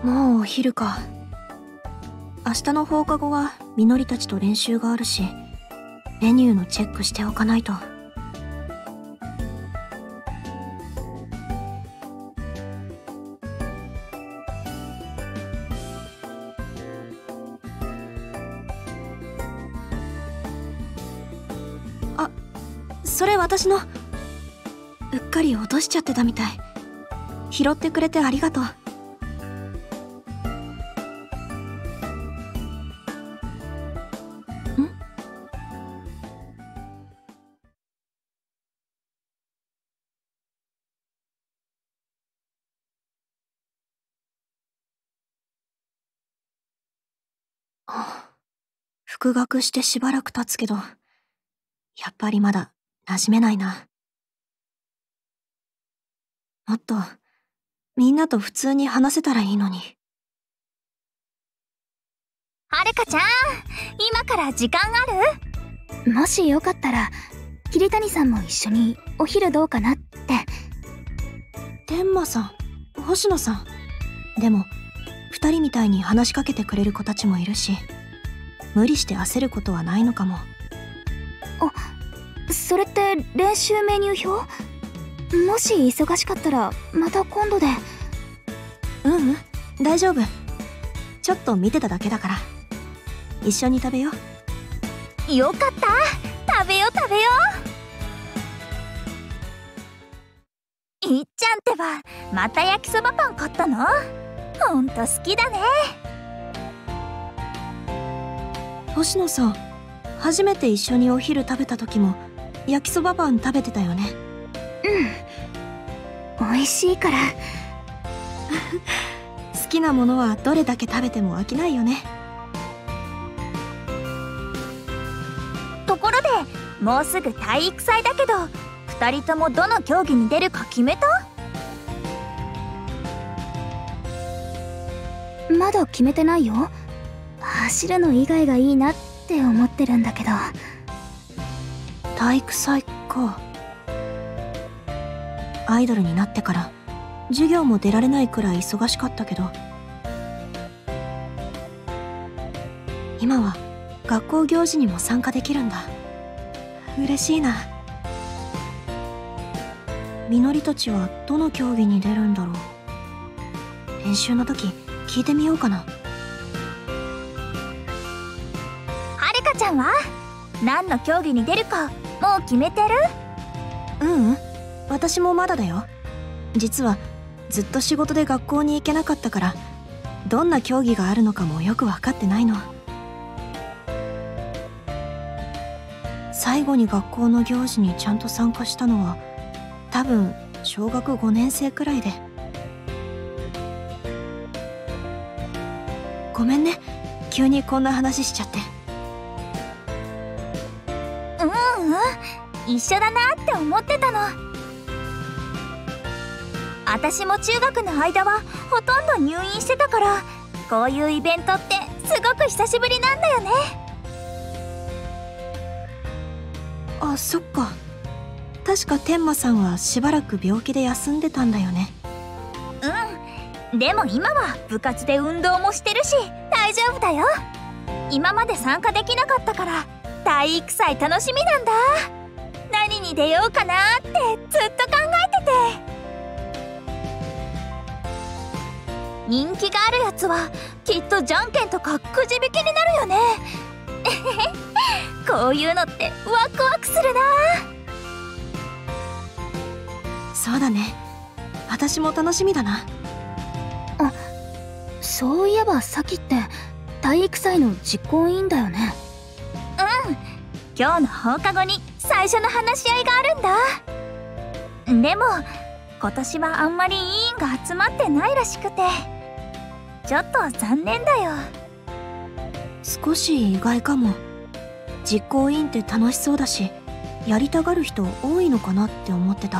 もうお昼か。明日の放課後はみのりたちと練習があるし、メニューのチェックしておかないと。あ、それ私の。うっかり落としちゃってたみたい。拾ってくれてありがとう。復学してしばらく経つけど、やっぱりまだ馴染めないな。もっとみんなと普通に話せたらいいのに。 はるかちゃん、今から時間ある？ もしよかったら桐谷さんも一緒にお昼どうかなって。 天馬さん、星野さん。でも2人みたいに話しかけてくれる子たちもいるし、無理して焦ることはないのかも。 あ、それって練習メニュー表？もし忙しかったらまた今度で。 ううん、大丈夫。ちょっと見てただけだから。一緒に食べよう。よかった、食べよう食べよう。いっちゃんってばまた焼きそばパン買ったの？ほんと好きだね。 星野さん、初めて一緒にお昼食べた時も焼きそばパン食べてたよね。 うん、美味しいから。 好きなものはどれだけ食べても飽きないよね。 ところで、もうすぐ体育祭だけど、2人ともどの競技に出るか決めた？ まだ決めてないよ。走るの以外がいいなって思ってるんだけど。 体育祭か。アイドルになってから授業も出られないくらい忙しかったけど、今は学校行事にも参加できるんだ。嬉しいな。みのりたちはどの競技に出るんだろう。練習の時聞いてみようかな。 はるかちゃんは何の競技に出るかもう決めてる？ ううん、私もまだだよ。実はずっと仕事で学校に行けなかったから、どんな競技があるのかもよく分かってないの。最後に学校の行事にちゃんと参加したのは多分小学5年生くらいで。ごめんね、急にこんな話しちゃって。 一緒だなって思ってたの。私も中学の間はほとんど入院してたから、こういうイベントってすごく久しぶりなんだよね。 あ、そっか。確か天馬さんはしばらく病気で休んでたんだよね。 うん、でも今は部活で運動もしてるし大丈夫だよ。今まで参加できなかったから体育祭楽しみなんだ。何に出ようかなってずっと考えてて。人気があるやつはきっとじゃんけんとかくじ引きになるよね。こういうのってワクワクするな。 そうだね、私も楽しみだな。 あ、そういえばさきって体育祭の実行委員だよね。 うん、今日の放課後に最初の話し合いがあるんだ。でも今年はあんまり委員が集まってないらしくて、ちょっと残念だよ。 少し意外かも。実行委員って楽しそうだし、やりたがる人多いのかなって思ってた。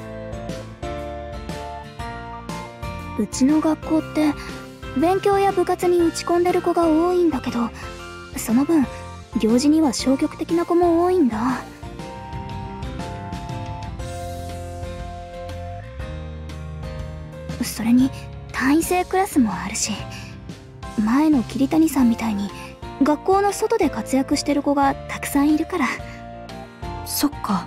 うちの学校って勉強や部活に打ち込んでる子が多いんだけど、その分行事には消極的な子も多いんだ。それに単位制クラスもあるし、前の桐谷さんみたいに学校の外で活躍してる子がたくさんいるから。 そっか。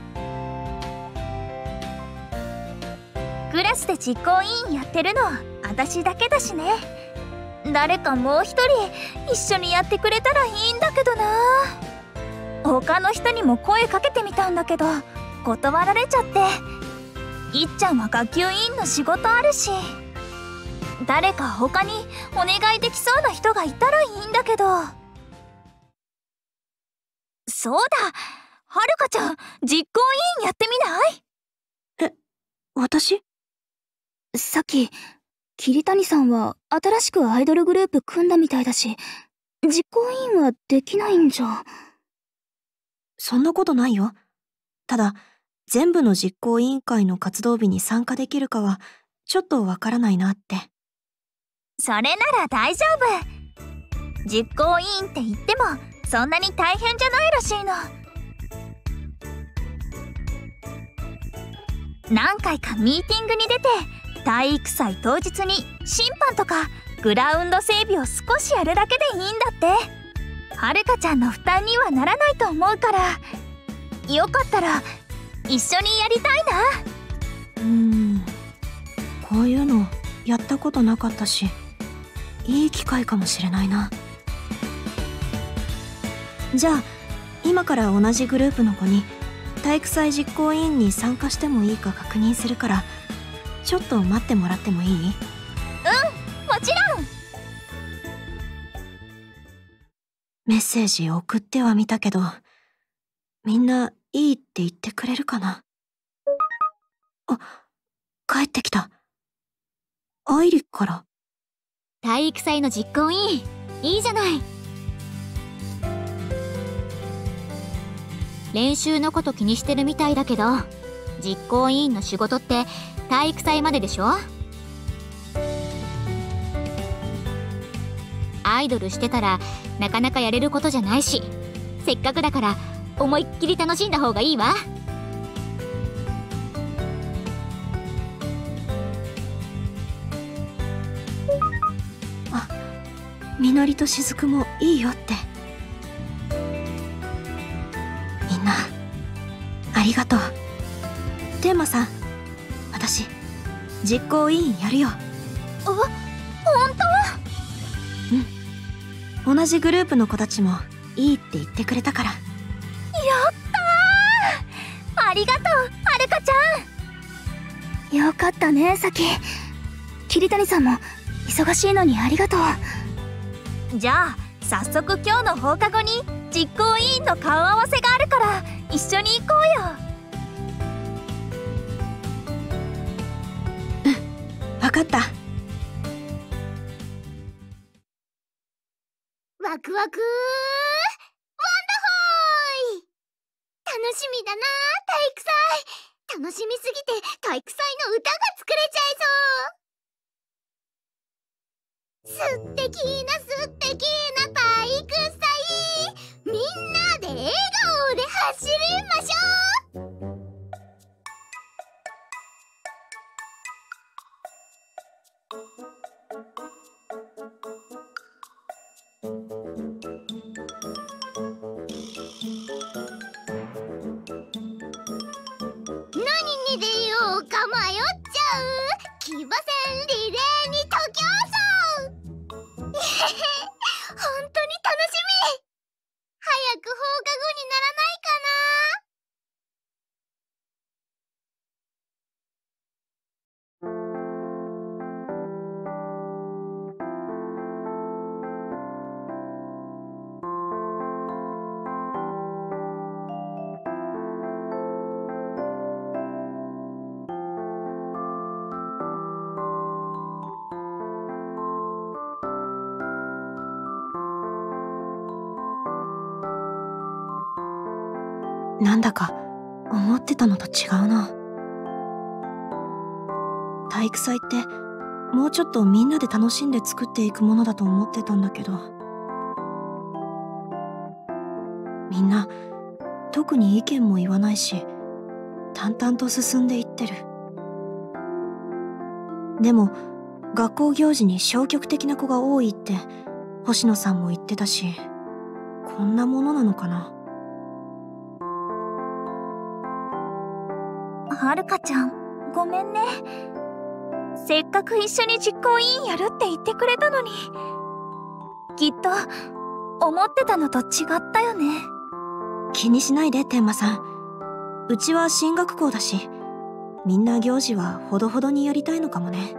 クラスで実行委員やってるの私だけだしね。誰かもう一人一緒にやってくれたらいいんだけどな。他の人にも声かけてみたんだけど断られちゃって。いっちゃんは学級委員の仕事あるし、誰か他にお願いできそうな人がいたらいいんだけど。そうだ、はるかちゃん実行委員やってみない？ 私？ さっき桐谷さんは新しくアイドルグループ組んだみたいだし、実行委員はできないんじゃ。 そんなことないよ。ただ全部の実行委員会の活動日に参加できるかはちょっとわからないなって。 それなら大丈夫。実行委員って言ってもそんなに大変じゃないらしいの。何回かミーティングに出て体育祭当日に審判とかグラウンド整備を少しやるだけでいいんだって。はるかちゃんの負担にはならないと思うから、よかったら一緒にやりたいな。 こういうのやったことなかったし、いい機会かもしれないな。じゃあ今から同じグループの子に体育祭実行委員に参加してもいいか確認するから、ちょっと待ってもらってもいい？ もちろん。 メッセージ送ってはみたけど、みんないいって言ってくれるかな。あ、帰ってきた。愛理から。 体育祭の実行委員いいじゃない。練習のこと気にしてるみたいだけど、実行委員の仕事って体育祭まででしょ。アイドルしてたらなかなかやれることじゃないし、せっかくだから思いっきり楽しんだ方がいいわ。 あ、みのりとしずくもいいよって。みんなありがとう。テーマさん、私実行委員やるよ。 本当？ 同じグループの子たちもいいって言ってくれたから。 やったー！ありがとう、はるかちゃん。 よかったね、さき。桐谷さんも忙しいのにありがとう。 じゃあ早速今日の放課後に実行委員の顔合わせがあるから一緒に行こうよ。 わかった。 ワクワクワンダホーイ。楽しみだな、体育祭。楽しみすぎて体育祭の歌が作れちゃいそう。素敵な素敵な体育祭、みんなで笑顔で走りましょう。何に出ようか迷っちゃう騎馬戦リレーに徒競走。本当に楽しみ。早く放課後にならないかな。 なんだか思ってたのと違うな。体育祭ってもうちょっとみんなで楽しんで作っていくものだと思ってたんだけど、みんな特に意見も言わないし淡々と進んでいってる。でも学校行事に消極的な子が多いって星野さんも言ってたし、こんなものなのかな。 はるかちゃん、ごめんね。せっかく一緒に実行委員やるって言ってくれたのに、きっと思ってたのと違ったよね。 気にしないで天馬さん。うちは進学校だし、みんな行事はほどほどにやりたいのかもね。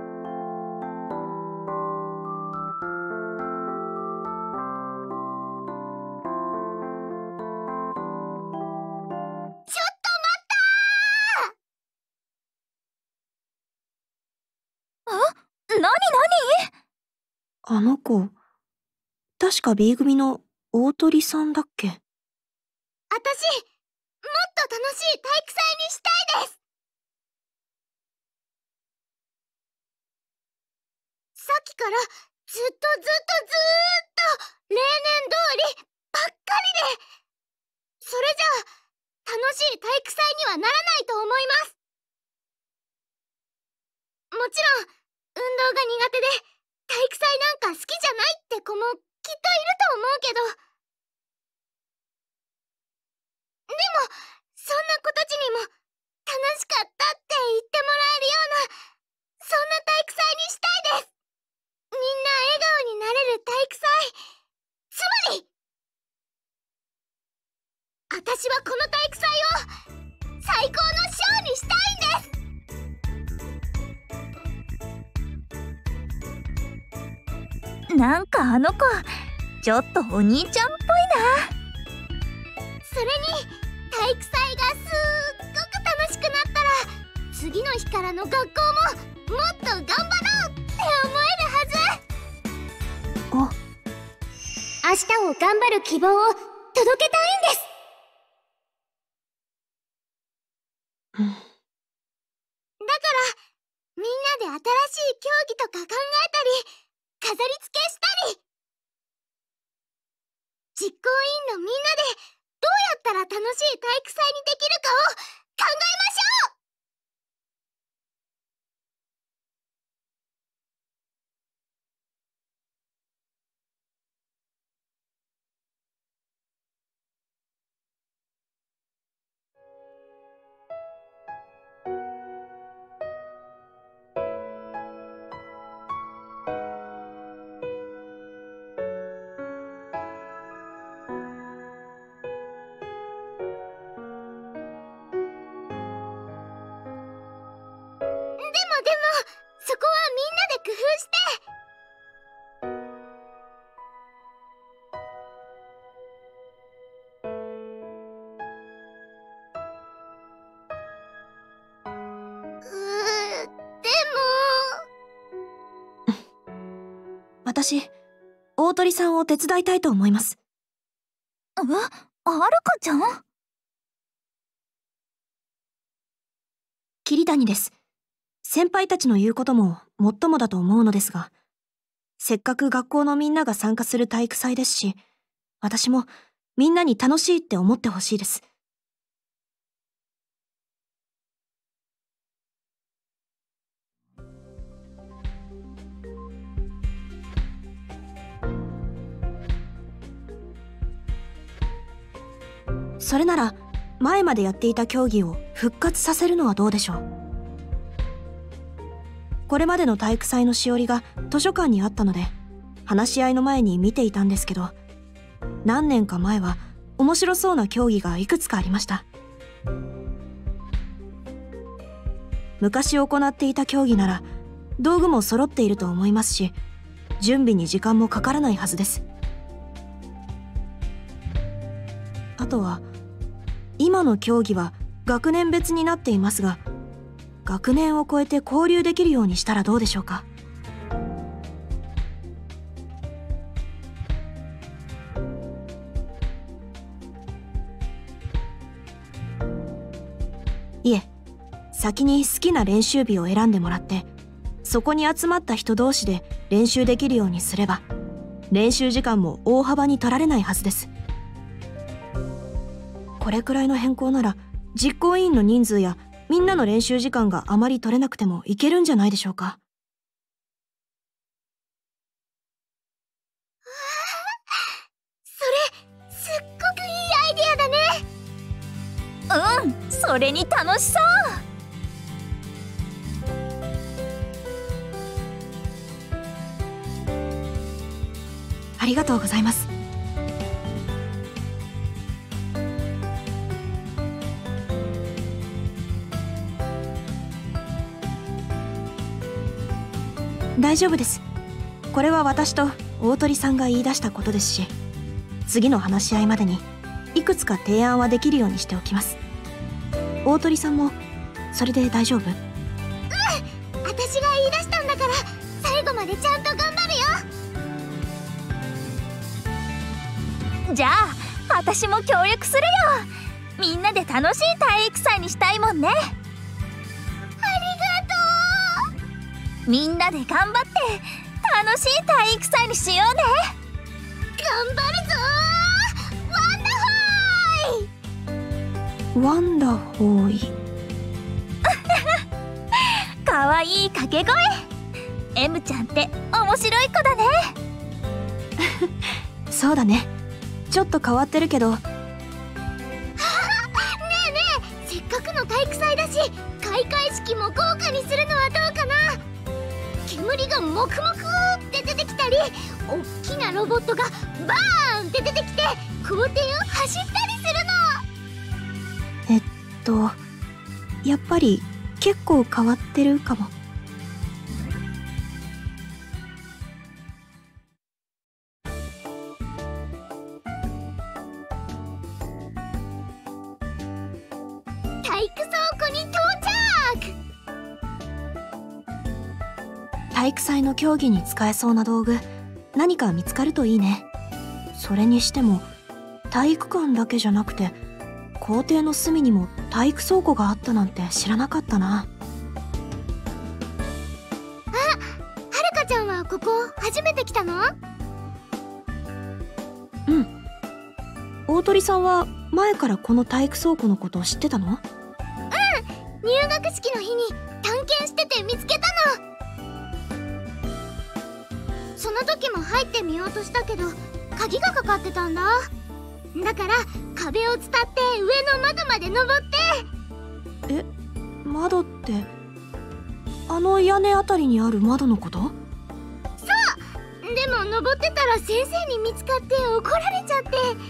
なになに？ あの子、確か B 組の大鳥さんだっけ？ 私、もっと楽しい体育祭にしたいです。さっきからずっと例年通りばっかりで、それじゃあ楽しい体育祭にはならないと思います。もちろん運動が苦手で体育祭なんか好きじゃないって子もきっといると思うけど、でもそんな子たちにも楽しかったって言ってもらえるような、そんな体育祭にしたいです。みんな笑顔になれる体育祭、つまり私はこの体育祭を最高のショーにしたいんです。 なんかあの子、ちょっとお兄ちゃんっぽいな。 それに体育祭がすっごく楽しくなったら、次の日からの学校ももっと頑張ろうって思えるはず。明日を頑張る希望を届けたいんです。だからみんなで新しい競技とか考えたり飾り付けしたり、実行委員のみんなでどうやったら楽しい体育祭にできるかを考えましょう。でもそこはみんなで工夫して。でも私、大鳥さんを手伝いたいと思います。 はるかちゃん？ 桐谷です。先輩たちの言うことももっともだと思うのですが、せっかく学校のみんなが参加する体育祭ですし、私もみんなに楽しいって思ってほしいです。それなら前までやっていた競技を復活させるのはどうでしょう。これまでの体育祭のしおりが図書館にあったので、話し合いの前に見ていたんですけど、何年か前は面白そうな競技がいくつかありました。昔行っていた競技なら道具も揃っていると思いますし、準備に時間もかからないはずです。あとは今の競技は学年別になっていますが、学年を超えて交流できるようにしたらどうでしょうか。いえ、先に好きな練習日を選んでもらって、そこに集まった人同士で練習できるようにすれば、練習時間も大幅に取られないはずです。これくらいの変更なら、実行委員の人数やみんなの練習時間があまり取れなくてもいけるんじゃないでしょうか。 それに楽しそう。 ありがとうございます。大丈夫です。これは私と大鳥さんが言い出したことですし、次の話し合いまでにいくつか提案はできるようにしておきます。大鳥さんもそれで大丈夫？ 私が言い出したんだから最後までちゃんと頑張るよ。 じゃあ私も協力するよ。みんなで楽しい体育祭にしたいもんね。 ありがとう。 みんなで頑張って楽しい体育祭にしようね。 頑張るぞー。 ワンダホーイ。 かわいい掛け声。M ちゃんって面白い子だね。 そうだね。ちょっと変わってるけど。 ねえねえ、せっかくの体育祭だし開会式も豪華にするのはどうかな。煙がモクモクって出てきたり、おっきなロボットがバーンって出てきて校庭を走ったりするの。 やっぱり結構変わってるかも。 体育倉庫に到着。 体育祭の競技に使えそうな道具、何か見つかるといいね。それにしても体育館だけじゃなくて校庭の隅にも体育倉庫があったなんて知らなかったな。 はるかちゃんはここ初めて来たの？ うん。大鳥さんは前からこの体育倉庫のことを知ってたの？ 入学式の日に探検してて見つけたの。その時も入ってみようとしたけど鍵がかかってたんだ。だから壁を伝って上の窓まで登って。 窓ってあの屋根あたりにある窓のこと？ そう。でも登ってたら先生に見つかって怒られちゃって、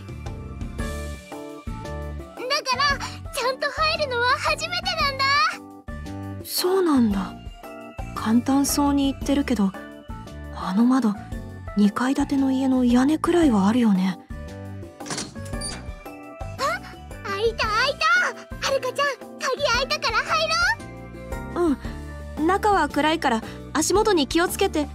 だからちゃんと入るのは初めてなんだ。 そうなんだ。簡単そうに言ってるけど、あの窓2階建ての家の屋根くらいはあるよね。 開いた開いた。はるかちゃん鍵開いたから入ろう。 うん、中は暗いから足元に気をつけて。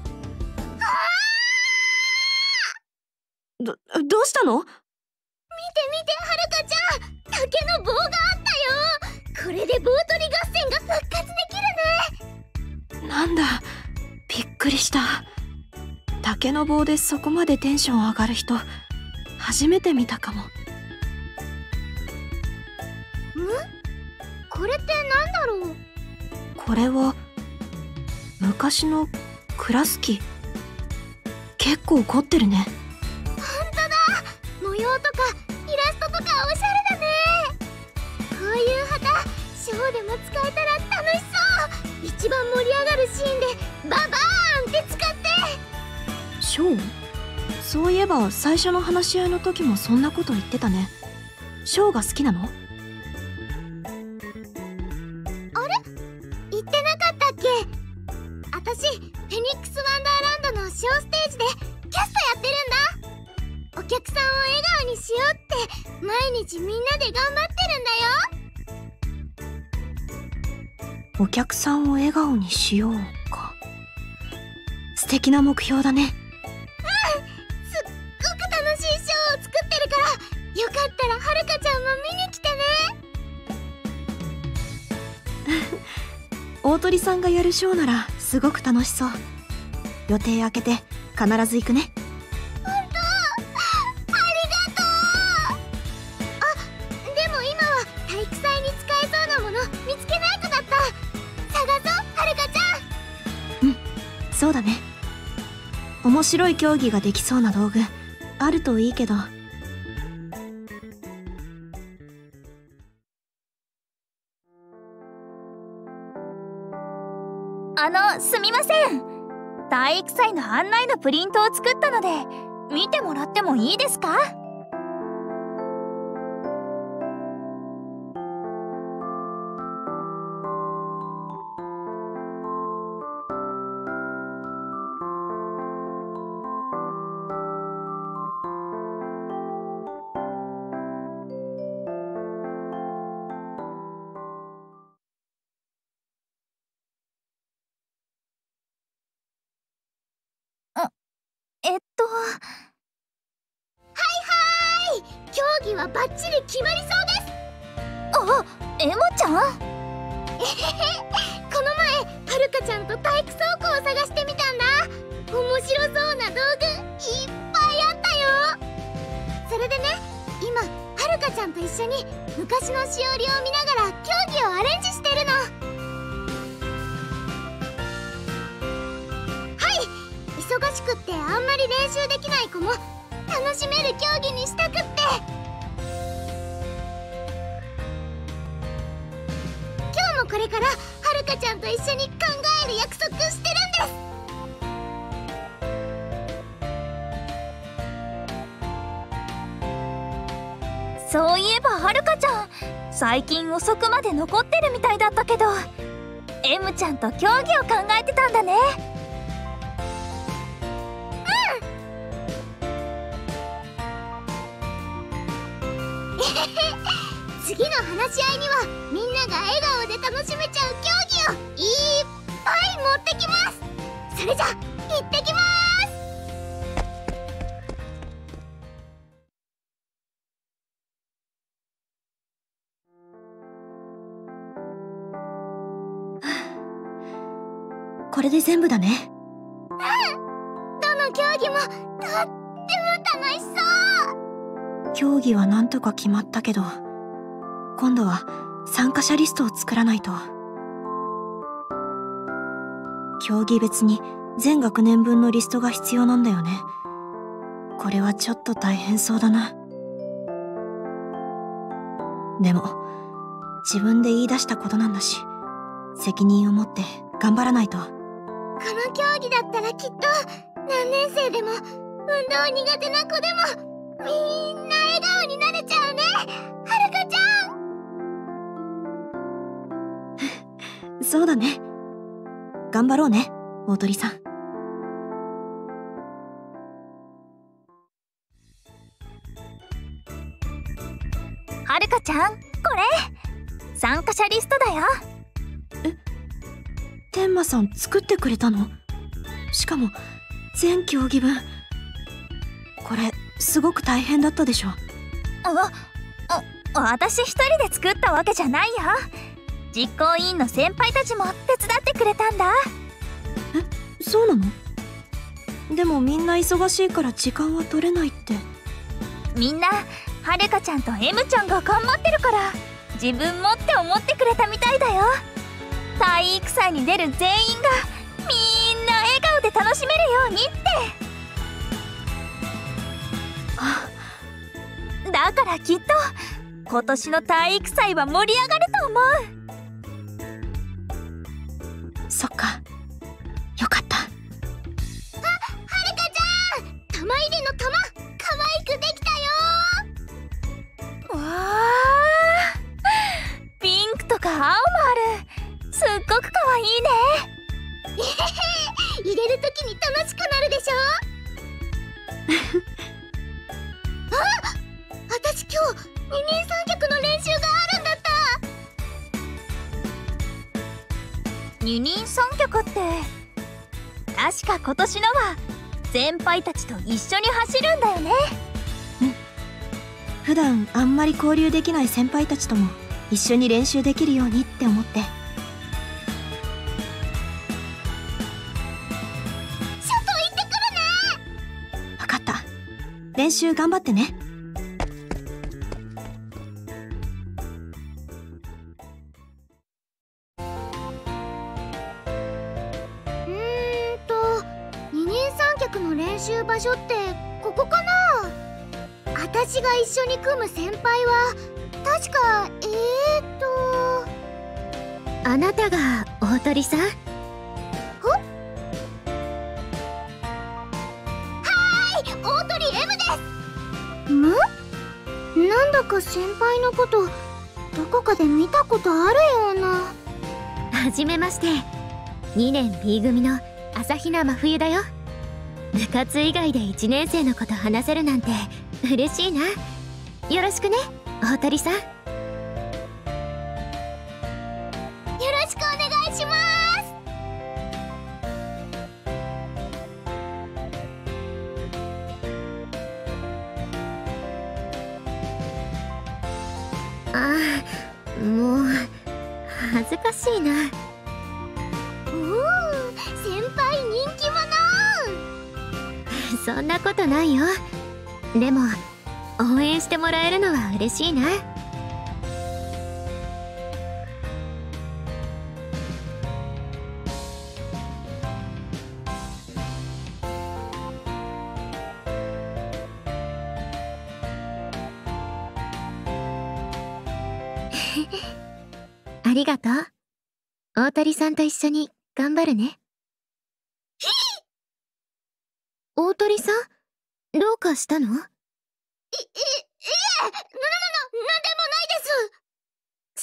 どうしたの？ 見て見て、はるかちゃん、竹の棒があったよ。これで棒取り合戦が復活できるね。 なんだ、びっくりした。竹の棒でそこまでテンション上がる人初めて見たかも。 これってなんだろう？ これは昔のクラス機。結構凝ってるね。 ほんとだ。模様とかイラストとかおしゃれだね。こういう旗ショーでも使えたら楽しそう。一番盛り上がるシーンでババーンって使って。 ショー？そういえば最初の話し合いの時もそんなこと言ってたね。ショーが好きなの？ 言ってなかったっけ？私フェニックスワンダーランドのショーステージでキャストやってるんだ。お客さんを笑顔にしようって毎日みんなで頑張ってるんだよ。 お客さんを笑顔にしようか。素敵な目標だね。 すっごく楽しいショーを作ってるから、よかったらはるかちゃんも見に来てね。 大鳥さんがやるショーならすごく楽しそう。予定空けて必ず行くね。 ほんと？ありがとう。あ、でも今は体育祭に使えそうなもの見つけないとだった。探そう、はるかちゃん。 うん、そうだね。面白い競技ができそうな道具あるといいけど。 体育祭の案内のプリントを作ったので見てもらってもいいですか？ 競技はバッチリ決まりそうです。 あ、エモちゃん？ この前はるかちゃんと体育倉庫を探してみたんだ。面白そうな道具いっぱいあったよ。それでね、今はるかちゃんと一緒に昔のしおりを見ながら競技をアレンジしてるの。はい、忙しくってあんまり練習できない子も楽しめる競技にしたくって。今日もこれからはるかちゃんと一緒に考える約束してるんです。そういえばはるかちゃん、最近遅くまで残ってるみたいだったけど、M ちゃんと競技を考えてたんだね。 次の話し合いにはみんなが笑顔で楽しめちゃう競技をいっぱい持ってきます。それじゃ行ってきます。 これで全部だね。 どの競技もとっても楽しそう。 競技はなんとか決まったけど、今度は参加者リストを作らないと。競技別に全学年分のリストが必要なんだよね。これはちょっと大変そうだな。でも自分で言い出したことなんだし、責任を持って頑張らないと。 この競技だったらきっと何年生でも運動苦手な子でもみんな笑顔になれちゃうね、はるかちゃん。そうだね。頑張ろうね、大鳥さん。 はるかちゃん、これ参加者リストだよ。 天馬さん作ってくれたの？しかも全競技分。これすごく大変だったでしょ？ 私一人で作ったわけじゃないよ。実行委員の先輩たちも手伝ってくれたんだ。 そうなの？でもみんな忙しいから時間は取れないって。 みんなはるかちゃんと M ちゃんが頑張ってるから自分もって思ってくれたみたいだよ。体育祭に出る全員がみんな笑顔で楽しめるようにって。だからきっと今年の体育祭は盛り上がると思う。そっか、よかった。 はるかちゃん、玉入れの玉可愛くできたよ。 わあ、ピンクとか青もある。すっごく可愛いね。 入れるときに楽しくなるでしょ。私今日二人三脚の練習があるんだった。 二人三脚って確か今年のは先輩たちと一緒に走るんだよね。 普段あんまり交流できない先輩たちとも一緒に練習できるようにって思って。 外行ってくるね。分かった。練習頑張ってね。 二人三脚の練習場所ってここかな。私が一緒に組む先輩は確かあなたが大鳥さん？ なんだか先輩のことどこかで見たことあるような。 はじめまして。2年 B 組の朝比奈真冬だよ。部活以外で1年生のこと話せるなんて嬉しいな。よろしくね、大鳥さん。よろしくお願いします。 ああ、もう恥ずかしいな。 おお、先輩人気者。 そんなことないよ。でも応援してもらえるのは嬉しいな。ありがとう。大鳥さんと一緒に頑張るね。大鳥さん、どうかしたの？ いえ、なんでもないです。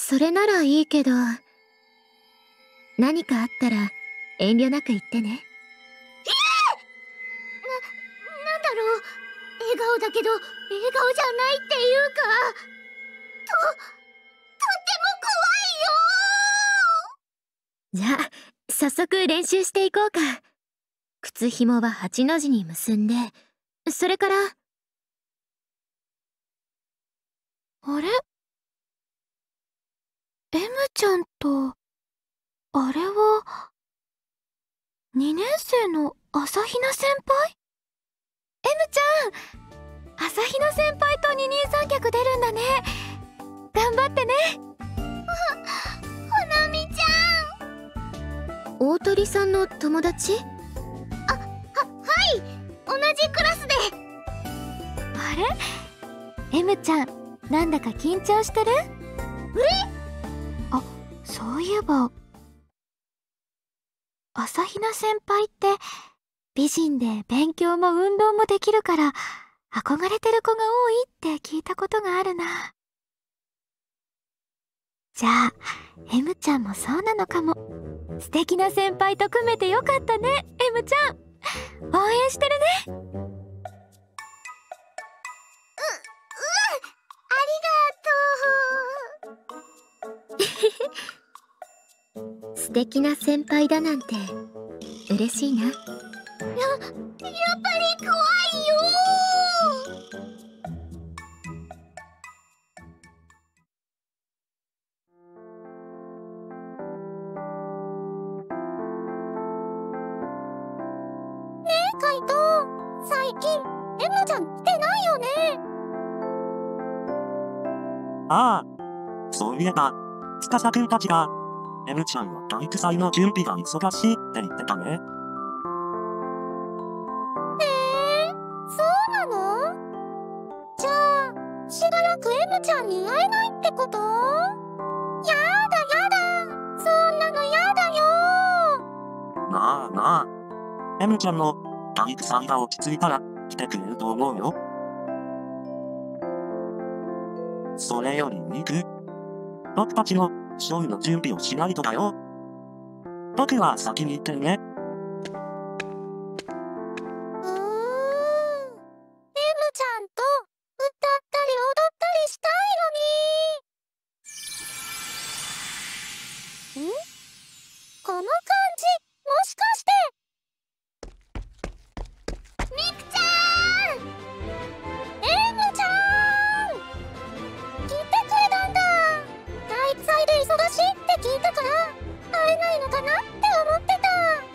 それならいいけど、何かあったら遠慮なく言ってね。 なんだろう、笑顔だけど笑顔じゃないっていうか、とっても怖いよ。 じゃあ早速練習していこうか。靴ひもは8の字に結んで、それから。 あれ？ M ちゃんと、あれは2年生の朝比奈先輩？ M ちゃん、朝比奈先輩と二人三脚出るんだね。頑張ってね。 ほなみちゃん。 大鳥さんの友達？ はい、同じクラスで。 あれ？ M ちゃん、なんだか緊張してる？あ、そういえば朝比奈先輩って美人で勉強も運動もできるから憧れてる子が多いって聞いたことがあるな。じゃあ M ちゃんもそうなのかも。素敵な先輩と組めてよかったね。 M ちゃん応援してるね。 素敵な先輩だなんて嬉しいな。 やっぱり怖いよ。ねえカイト、最近 M ちゃん来てないよね。 ああ、そういえば司くんたちがM ちゃんの体育祭の準備が忙しいって言ってたね。 そうなの？じゃあしばらく M ちゃんに会えないってこと？やだやだ、そんなのやだよ。 まあまあ、M ちゃんの体育祭が落ち着いたら来てくれると思うよ。それよりミク、僕たちのショーの準備をしないとだよ。僕は先に行ってるね。 M ちゃんと歌ったり踊ったりしたいのに。この感じ、もしかしてミクちゃん！ M ちゃん！来てくれたんだ。体育祭で忙しいって聞いたから会えないのかなって思ってた。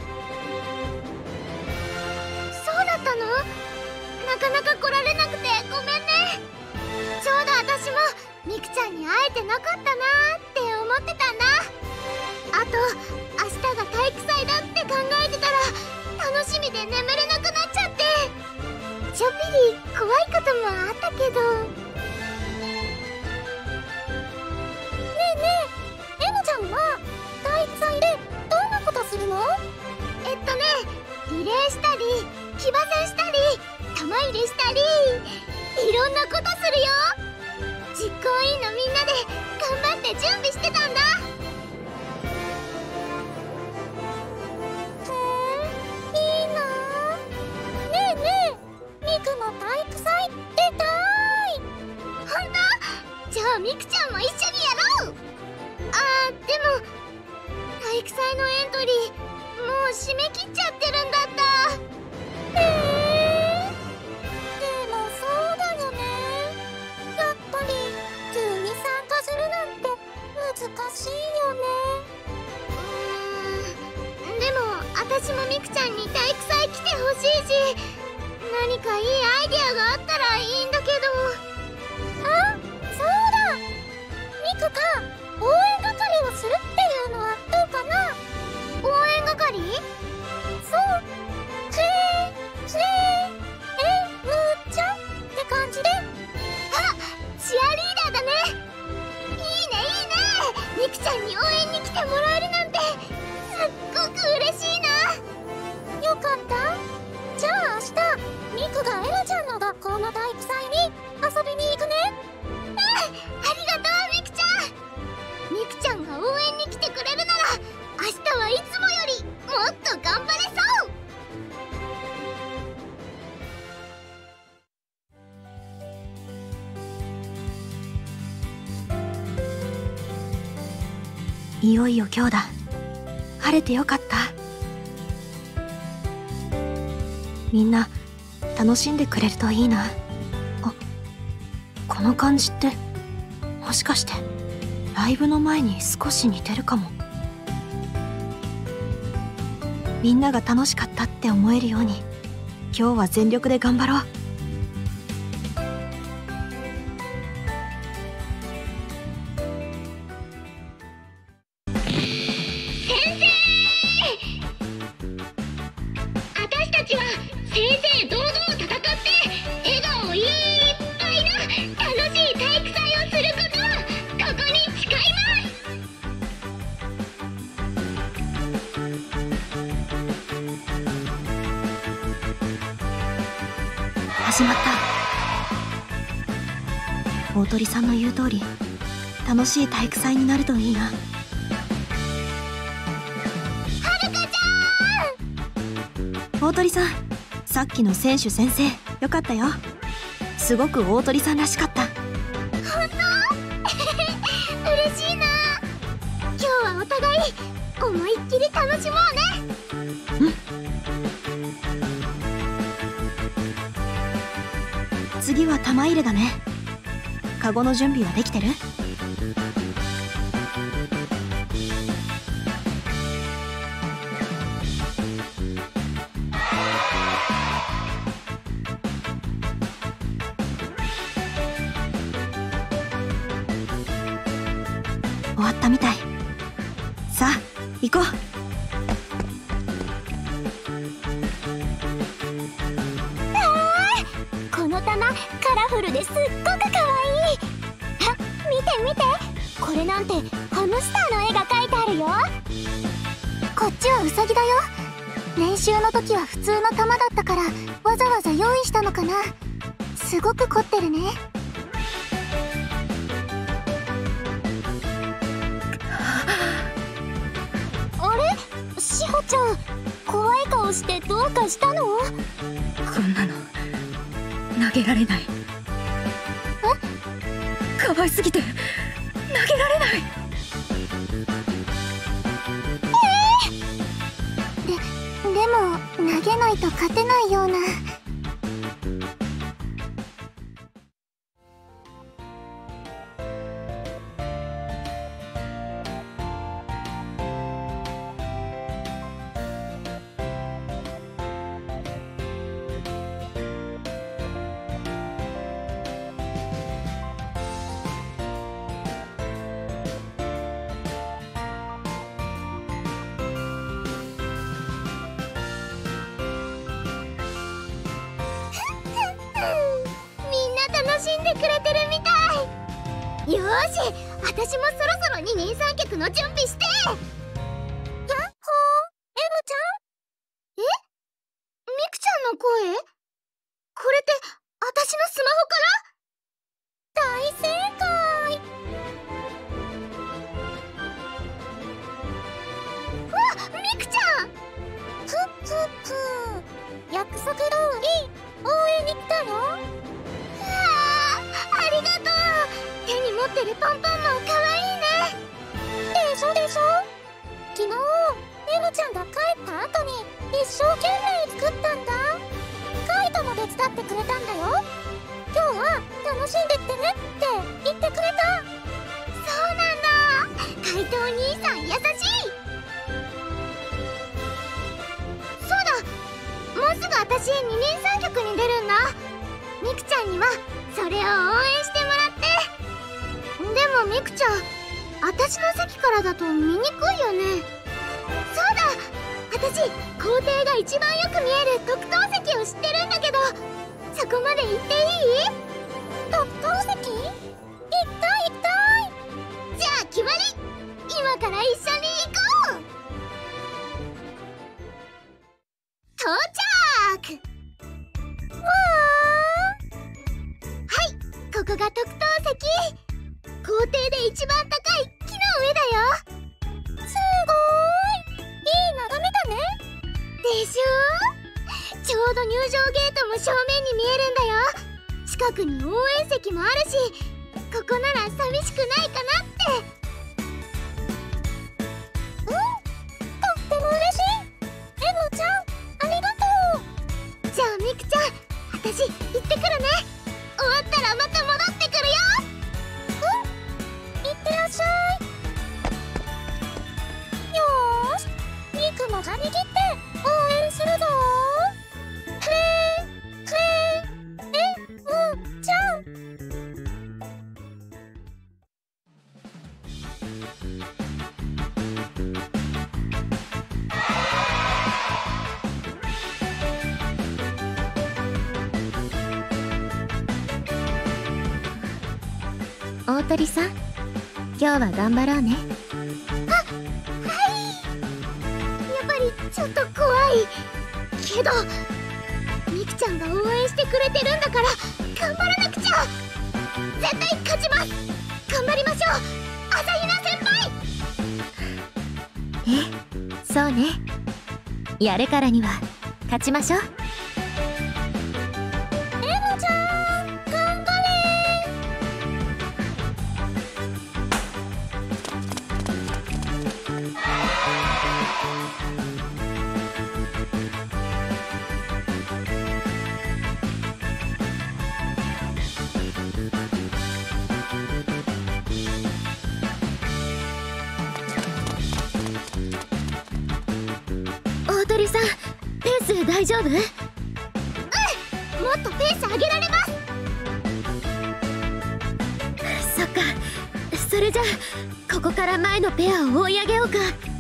そうだったの？なかなか来られなくてごめんね。ちょうど私もミクちゃんに会えてなかったなーって思ってたんだ。あと明日が体育祭だって考えてたら楽しみで眠れなくなっちゃって、ちょっぴり怖いこともあったけど。ねえねえ、M ちゃんは体育祭でどんなことするの？リレーしたり騎馬戦したり玉入れしたり、いろんなこことするよ。実行委員のみんなで頑張って準備してたんだ。いいな。ねえねえ、ミクも体育祭出たい。ほんと？じゃあミクちゃんも一緒にやろう。でも体育祭のエントリーもう締め切っちゃってるんだった。でもそうだよね。やっぱり急に参加するなんて難しいよね。でも私もミクちゃんに体育祭来てほしいし、何かいいアイデアがあったらいいんだけど。そうだ、ミクが応援係をするっていうのはどうかな。応援係？そう、むちゃんって感じで。チアリーダーだね。いいねいいね。ミクちゃんに応援に来てもらえるなんてすっごく嬉しいな。よかった。じゃあ明日ミクがエラちゃんの学校の体育祭に遊びに行くね。ありがとうミクちゃん。ミクちゃんが応援に来てくれるなら明日はいつもよりもっと頑張れそう。 いよいよ今日だ。晴れてよかった。みんな楽しんでくれるといいな。この感じってもしかしてライブの前に少し似てるかも。みんなが楽しかったって思えるように今日は全力で頑張ろう。 私たちは正々堂々戦って笑顔いっぱいの楽しい体育祭をすることをここに誓います。 始まった。大鳥さんの言う通り楽しい体育祭になるといいな。 はるかちゃん。 大鳥さん、さっきの選手先生よかったよ。すごく大鳥さんらしかった。 ほんと？嬉しいな。今日はお互い思いっきり楽しもうね。 次は玉入れだね。カゴの準備はできてる？終わったみたい。さあ行こう。 この玉カラフルですっごくかわいい。見て見て、これなんてハムスターの絵が描いてあるよ。こっちはウサギだよ。練習の時は普通の玉だったからわざわざ用意したのかな。すごく凝ってるね。あれ、しほちゃん怖い顔してどうかしたの？ こんなの投げられない。可愛すぎて投げられない。 でも投げないと勝てないような。楽しんでくれてるみたい。よーし、私もそろそろ二人三脚の準備して。やっほー、エムちゃん。ミクちゃんの声？これって私のスマホから？ てるポンポンも可愛いね。でしょでしょ。昨日エムちゃんが帰った後に一生懸命作ったんだ。カイトも手伝ってくれたんだよ。今日は楽しんでってねって言ってくれた。そうなんだ。カイトお兄さん優しい。そうだ、もうすぐ私二人三脚に出るんだ。ミクちゃんにはそれを応援してもらって。でもミクちゃん、私の席からだと見にくいよね。そうだ、私校庭が一番よく見える特等席を知ってるんだけど、そこまで行っていい？特等席？行きたい行きたい。じゃあ決まり。今から一緒に行こう。到着。わー。はい、ここが特等席。校庭で一番高い木の上だよ。すごーい、いい眺めだね。でしょ。ちょうど入場ゲートも正面に見えるんだよ。近くに応援席もあるし、ここなら寂しくないかなって。とっても嬉しい。エムちゃん、ありがとう。じゃあミクちゃん、私行ってくるね。終わったらまた戻ってくるよ。いってらっしゃい。よーし、ミクも張り切って応援するぞ。ちゃん。 大鳥さん、今日は頑張ろうね。 あ、はい。やっぱりちょっと怖いけど、ミクちゃんが応援してくれてるんだから頑張らなくちゃ。絶対勝ちます。頑張りましょう、朝比奈先輩。 そうね、やるからには勝ちましょう。 エムちゃん、頑張れ。 大鳥さん、ペース大丈夫？ もっとペース上げられます。 そっか、それじゃあここから前のペアを追い上げようか。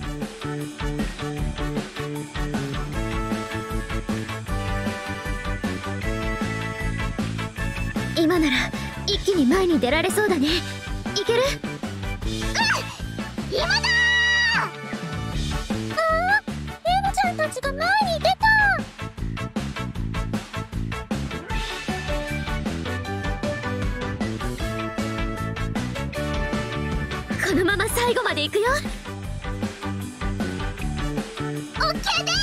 今なら一気に前に出られそうだね。いける？ 今だー。エムちゃんたちが前に出た。 このまま最後まで行くよ。 オッケーです。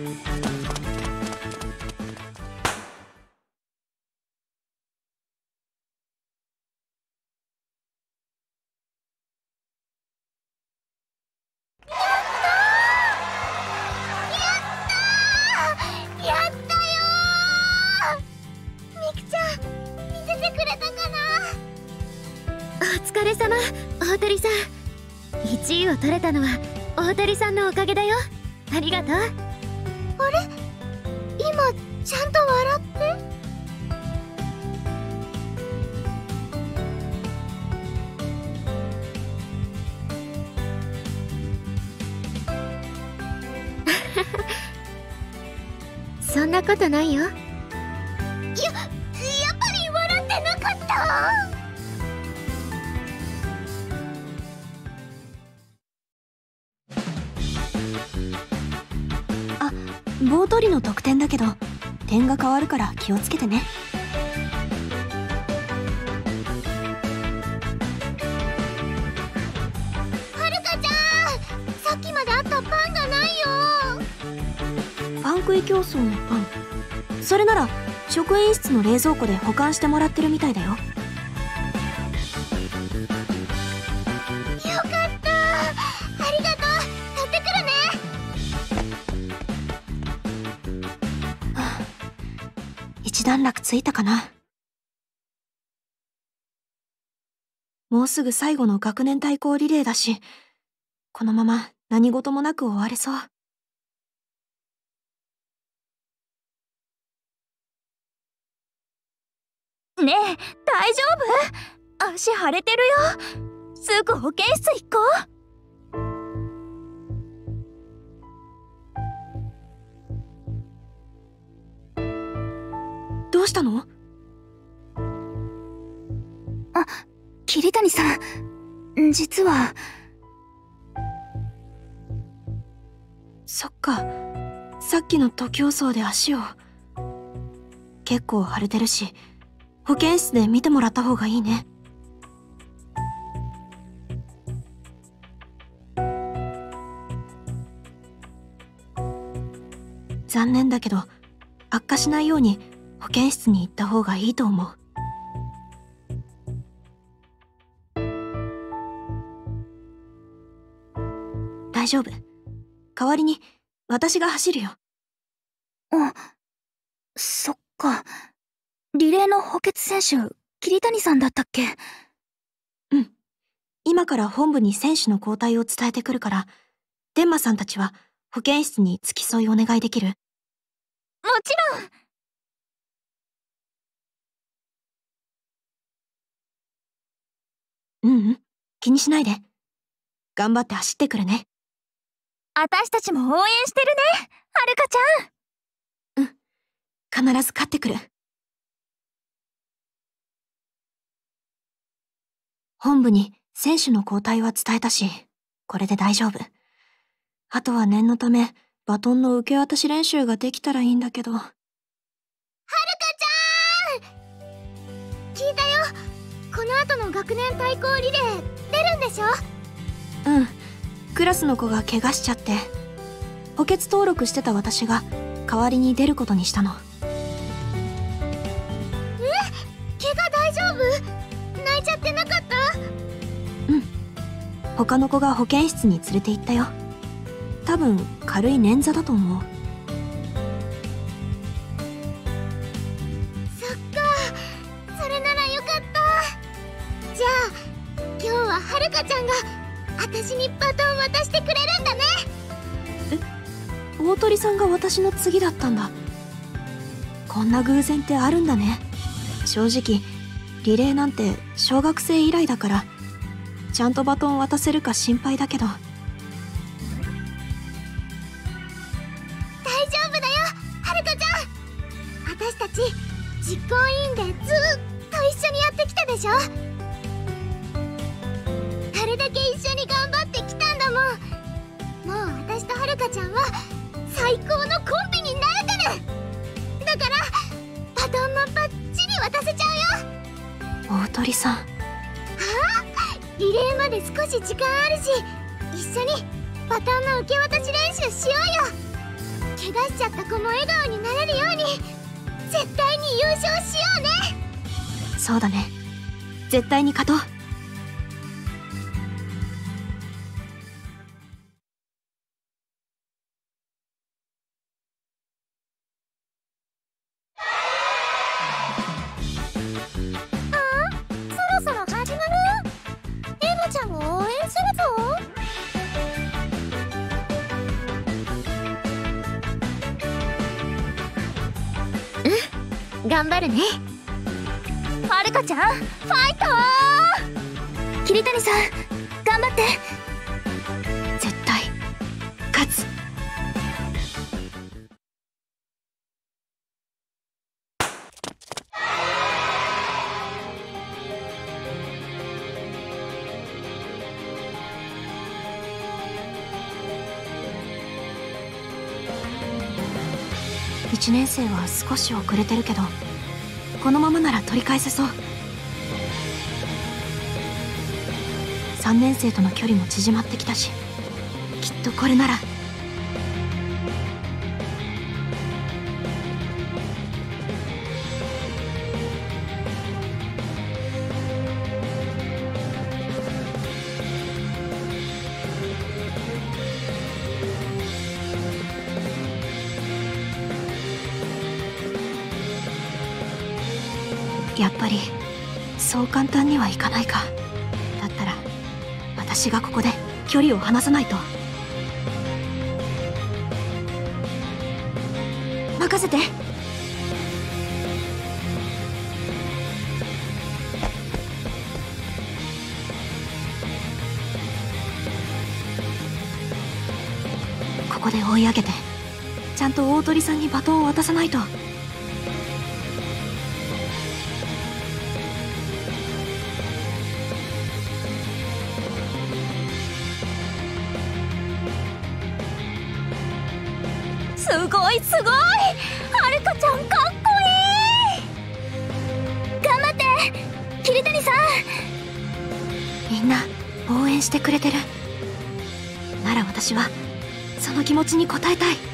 やったよー。ミクちゃん、見せてくれたかな。 お疲れ様、大鳥さん。1位を取れたのは大鳥さんのおかげだよ。ありがとう。 あれ、今ちゃんと笑ってそんなことないよ。 やっぱり笑ってなかった。 あ、棒取りの得点だけど点が変わるから気をつけてね。 はるかちゃん、さっきまであったパンがないよ。 パン食い競争のパン、それなら職員室の冷蔵庫で保管してもらってるみたいだよ。 段落ついたかな。もうすぐ最後の学年対抗リレーだし、このまま何事もなく終われそう。 ねえ、大丈夫？足腫れてるよ。すぐ保健室行こう。 どうしたの？ あ、桐谷さん、実は。 そっか、さっきの徒競走で足を。結構腫れてるし、保健室で見てもらった方がいいね。残念だけど、悪化しないように保健室に行った方がいいと思う。大丈夫。代わりに私が走るよ。 あ、そっか。リレーの補欠選手、桐谷さんだったっけ？ うん。今から本部に選手の交代を伝えてくるから、天馬さんたちは保健室に付き添いお願いできる？ もちろん。気にしないで。頑張って走ってくるね。 私たちも応援してるね、はるかちゃん。 必ず勝ってくる。本部に選手の交代は伝えたし、これで大丈夫。あとは念のため、バトンの受け渡し練習ができたらいいんだけど。はるかちゃん！聞いたよ。この後の学年対抗リレー出るんでしょ？ クラスの子が怪我しちゃって、補欠登録してた私が代わりに出ることにしたの。 怪我大丈夫？泣いちゃってなかった？ 他の子が保健室に連れて行ったよ。多分軽い捻挫だと思う。 そっか、それならよかった。じゃあ今日ははるかちゃんが私にバトン渡してくれるんだね。 大鳥さんが私の次だったんだ。こんな偶然ってあるんだね。正直リレーなんて小学生以来だから、ちゃんとバトン渡せるか心配だけど。 大丈夫だよ、はるかちゃん。私たち実行委員でずっと一緒にやってきたでしょ。あれだけ一緒に頑張ってきたんだもん。もう私とはるかちゃんは最高のコンビになれてる。だからバトンもバッチリ渡せちゃうよ。 大鳥さん、 リレーまで少し時間あるし、一緒にバトンの受け渡し練習しようよ。怪我しちゃった子も笑顔になれるように絶対に優勝しようね。 そうだね。絶対に勝とう。 そろそろ始まる。エモちゃんも応援するぞ。 頑張るね。 はるかちゃん、ファイトー！ 桐谷さん、頑張って。 絶対勝つ。1年生は少し遅れてるけど、このままなら取り返せそう。3年生との距離も縮まってきたし、きっとこれなら。 やっぱりそう簡単にはいかないか。だったら私がここで距離を離さないと。任せて。ここで追い上げてちゃんと大鳥さんにバトンを渡さないと。 すごいすごい、はるかちゃんかっこいい。頑張って桐谷さん。 みんな応援してくれてるなら私はその気持ちに応えたい。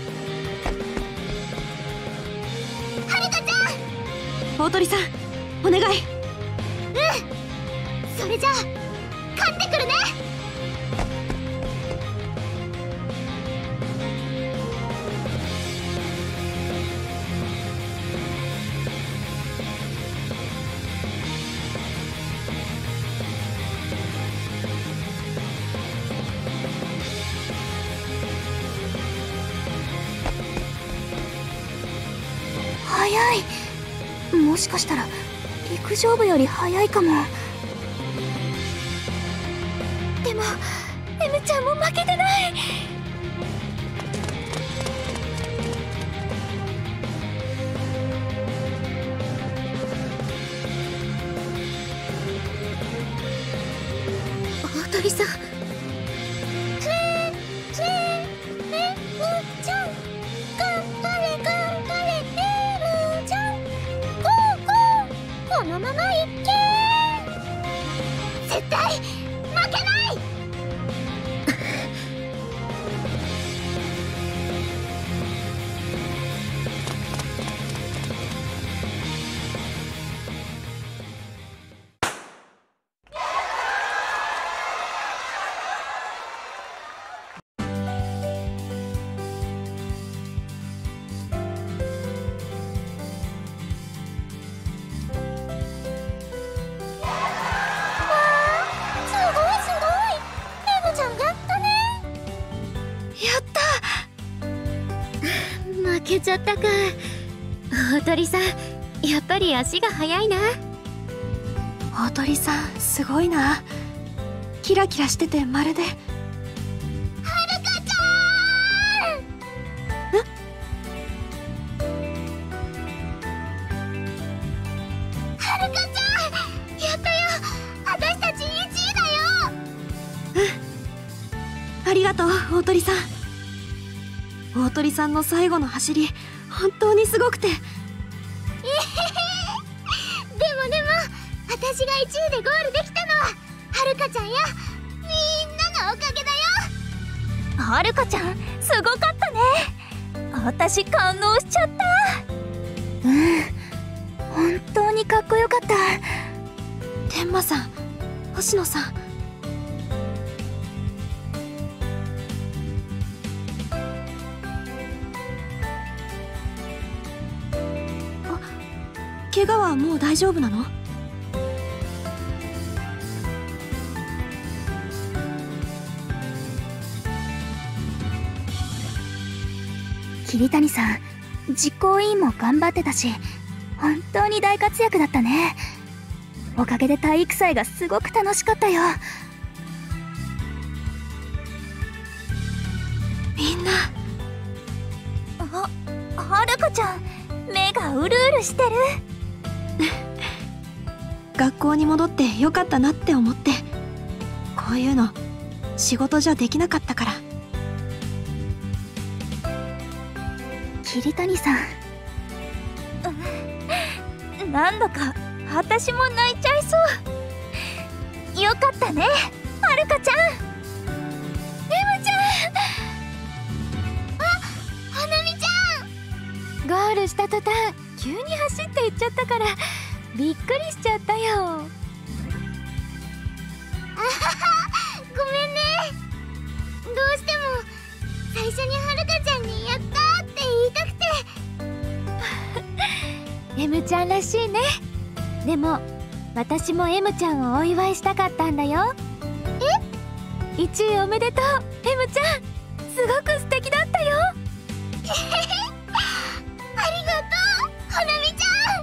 はるかちゃん。 大鳥さんお願い。 それじゃあ勝ってくるね。 早い。もしかしたら陸上部より早いかも。でも M ちゃんも負けてない。大鳥さん。 このままいっけー。絶対負けない。 負けちゃったか。大鳥さんやっぱり足が速いな。 大鳥さんすごいな。キラキラしててまるで。 はるかちゃん。はるかちゃんやったよ。私たち1位だよ。 ありがとう大鳥さん。大鳥さんの最後の走り本当にすごくて。 でも私が1位でゴールできたのははるかちゃんやみんなのおかげだよ。 はるかちゃんすごかったね。私感動しちゃった。 本当にかっこよかった。 天馬さん、星野さん、怪我はもう大丈夫なの？ 桐谷さん、実行委員も頑張ってたし、本当に大活躍だったね。おかげで体育祭がすごく楽しかったよ。 みんな。 はるかちゃん目がうるうるしてる。 学校に戻ってよかったなって思って。こういうの仕事じゃできなかったから。 桐谷さん、 なんだか私も泣いちゃいそう。よかったねはるかちゃん。 レムちゃん。花見ちゃん。 ゴールした途端急に走っていっちゃったからびっくりしちゃったよ。 あはは、ごめんね。どうしても最初にはるかちゃんにやったーって言いたくて。 M ちゃんらしいね。 でも私も M ちゃんをお祝いしたかったんだよ。え？1位おめでとう M ちゃん、すごく素敵だったよ。 ありがとうほなみちゃん。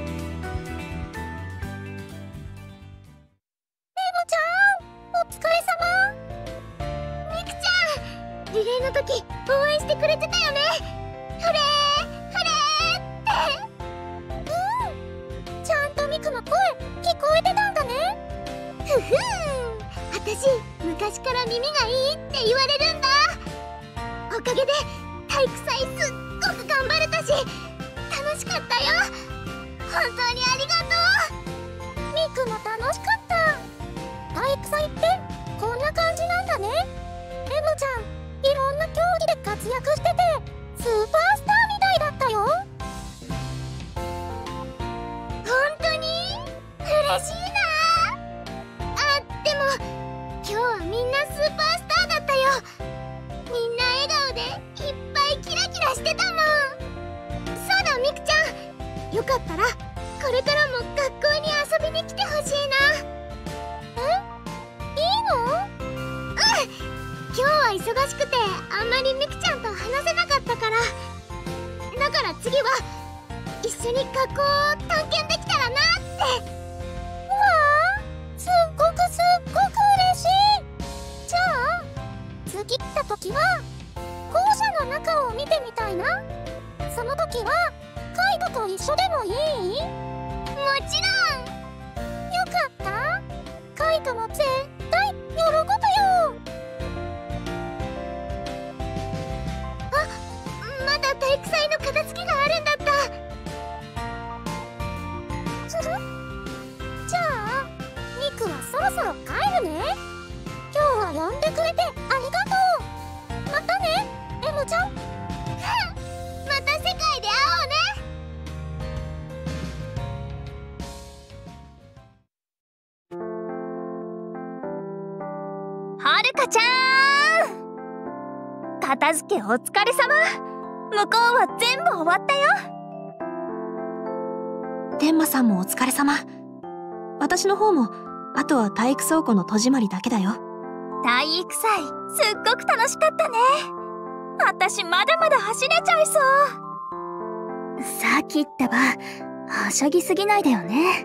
お疲れ様。みくちゃん、リレーの時応援してくれてたよね。フレーフレーって。ちゃんとミクの声聞こえてたんだね。ふふん、私昔から耳がいいって言われるんだ。おかげで体育祭すっごく頑張れたし楽しかったよ。本当にありがとう。ミクも楽しかった。体育祭ってこんな感じなんだね。Mちゃん、いろんな競技で活躍しててスーパースターみたいだったよ。本当に嬉しいな。でも今日はみんなスーパースターだったよ。みんな笑顔でいっぱいキラキラしてたもん。そうだみくちゃん、よかったらこれからも学校に遊びに来てほしいな。いいの？今日は忙しくてあんまりみくちゃんと話せなかったから。だから次は一緒に学校を探検できたらなって。うわあ、すっごく嬉しい。じゃあ次来た時は校舎の中を見てみたいな。その時はカイトと一緒でもいい？もちろん。よかった。カイトも絶対喜ぶよ。まだ体育祭の片付けがあるんだった。じゃあミクはそろそろ帰るね。今日は呼んでくれてありがとう。またね M ちゃん。また世界で会おうね。 はるかちゃん、片付けお疲れ様。向こうは全部終わったよ。 天馬さんもお疲れ様。私の方もあとは体育倉庫の戸締まりだけだよ。 体育祭すっごく楽しかったね。私まだまだ走れちゃいそう。 さっき言ったばはしゃぎすぎないでよね。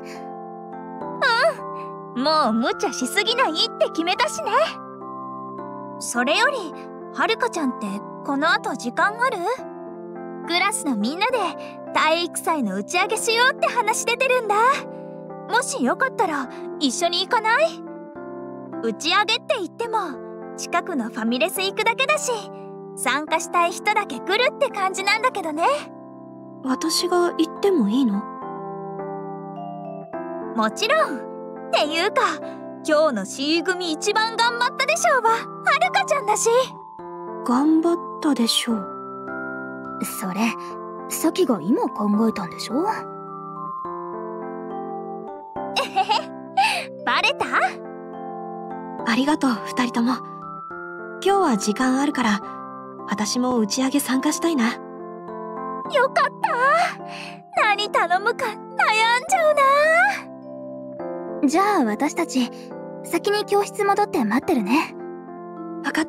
もう無茶しすぎないって決めたしね。それよりはるかちゃんってこの後時間ある？クラスのみんなで体育祭の打ち上げしようって話出てるんだ。もしよかったら一緒に行かない？打ち上げって言っても近くのファミレス行くだけだし、参加したい人だけ来るって感じなんだけどね。 私が行ってもいいの？ もちろん。っていうか今日の C 組一番頑張ったでしょうははるかちゃんだし。 頑張ったでしょう。 それさきが今考えたんでしょ。 えへへ、バレた？ ありがとう2人とも。今日は時間あるから私も打ち上げ参加したいな。 よかった。何頼むか悩んじゃうな。 じゃあ私たち先に教室戻って待ってるね。 わかった。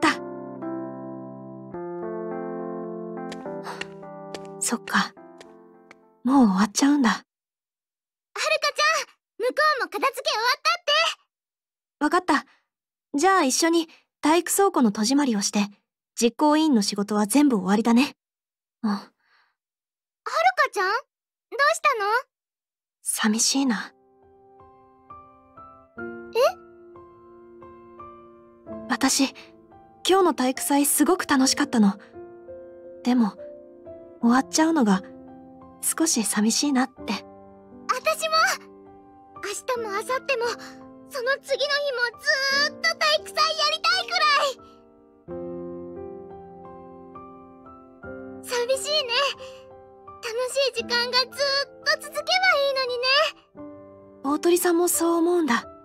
そっか、もう終わっちゃうんだ。 はるかちゃん、向こうも片付け終わったって。 わかった。じゃあ一緒に体育倉庫の戸締まりをして実行委員の仕事は全部終わりだね。 はるかちゃん、どうしたの？ 寂しいな。私、今日の体育祭すごく楽しかったの。でも、終わっちゃうのが少し寂しいなって。 私も明日も明後日もその次の日もずーっと体育祭やりたいくらい。寂しいね。楽しい時間がずーっと続けばいいのにね。 大鳥さんもそう思うんだ。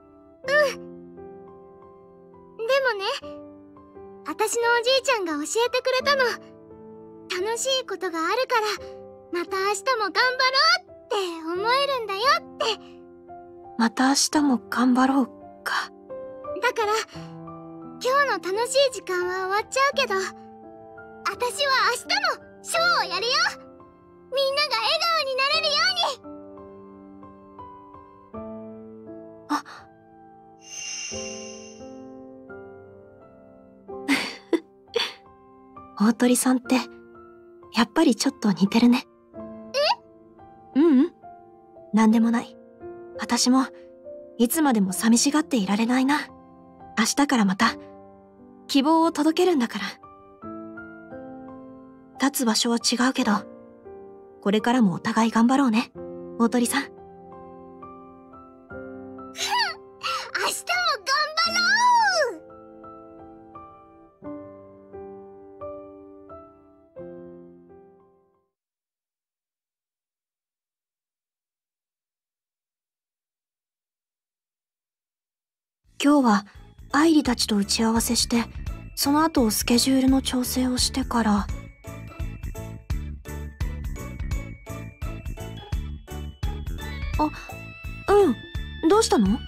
でもね、私のおじいちゃんが教えてくれたの。楽しいことがあるからまた明日も頑張ろうって思えるんだよって。 また明日も頑張ろうか。 だから今日の楽しい時間は終わっちゃうけど、私は明日もショーをやるよ。みんなが笑顔になれるように。 あ大鳥さんってやっぱりちょっと似てるね。ううん、なんでもない。私もいつまでも寂しがっていられないな。明日からまた希望を届けるんだから。立つ場所は違うけど、これからもお互い頑張ろうね、大鳥さん。 明日も頑張ろう。 今日は愛梨たちと打ち合わせして、その後スケジュールの調整をしてから。どうしたの？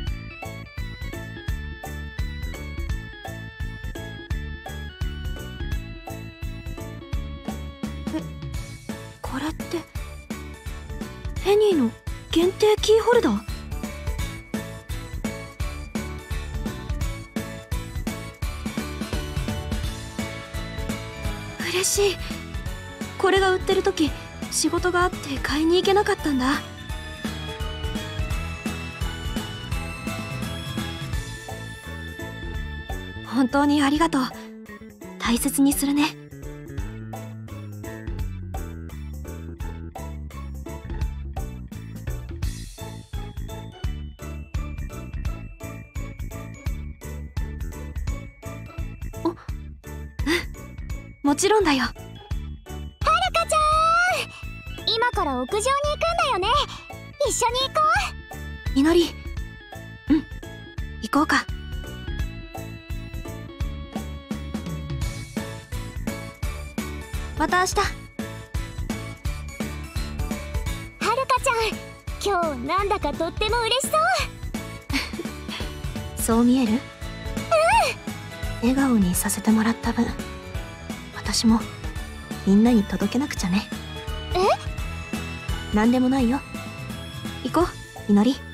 これってペニーの限定キーホルダー？嬉しい。これが売ってる時仕事があって買いに行けなかったんだ。本当にありがとう。大切にするね。もちろんだよ。はるかちゃん、今から屋上に行くんだよね。一緒に行こう。みのり、行こうか。また明日。はるかちゃん、今日なんだかとっても嬉しそう。 そう見える？笑顔にさせてもらった分、私もみんなに届けなくちゃね。なんでもないよ。行こう、みのり。